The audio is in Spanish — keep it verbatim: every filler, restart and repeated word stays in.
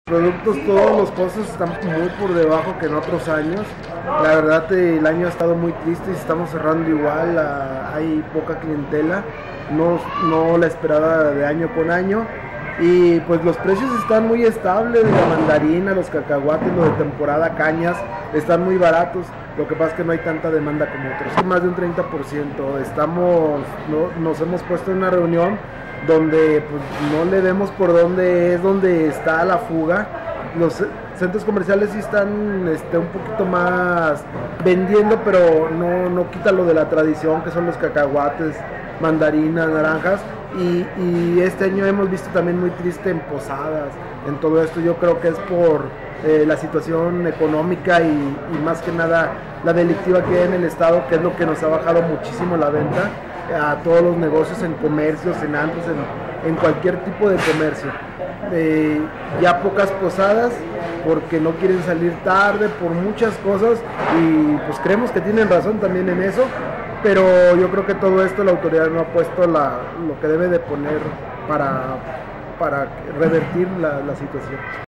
Productos, todos los costos están muy por debajo que en otros años. La verdad el año ha estado muy triste y estamos cerrando igual, a, hay poca clientela, no, no la esperada de año con año. Y pues los precios están muy estables, la mandarina, los cacahuates, lo de temporada, cañas, están muy baratos. Lo que pasa es que no hay tanta demanda como otros, más de un treinta por ciento. Estamos, no, nos hemos puesto en una reunión donde pues, no le vemos por dónde es donde está la fuga. Los centros comerciales sí están este, un poquito más vendiendo, pero no, no quita lo de la tradición, que son los cacahuates, mandarinas, naranjas. Y, y este año hemos visto también muy triste en posadas, en todo esto. Yo creo que es por eh, la situación económica y, y más que nada la delictiva que hay en el estado, que es lo que nos ha bajado muchísimo la venta a todos los negocios, en comercios, en antros, en, en cualquier tipo de comercio. Eh, ya pocas posadas porque no quieren salir tarde por muchas cosas y pues creemos que tienen razón también en eso, pero yo creo que todo esto la autoridad no ha puesto la, lo que debe de poner para, para revertir la, la situación.